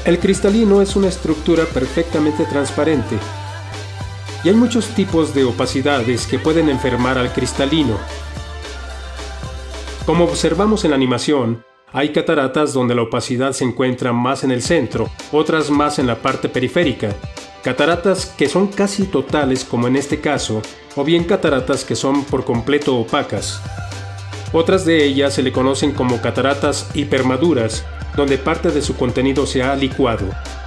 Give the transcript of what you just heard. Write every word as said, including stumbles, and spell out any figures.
El cristalino es una estructura perfectamente transparente, y hay muchos tipos de opacidades que pueden enfermar al cristalino. Como observamos en la animación, hay cataratas donde la opacidad se encuentra más en el centro, otras más en la parte periférica, cataratas que son casi totales como en este caso, o bien cataratas que son por completo opacas. Otras de ellas se le conocen como cataratas hipermaduras, donde parte de su contenido se ha licuado.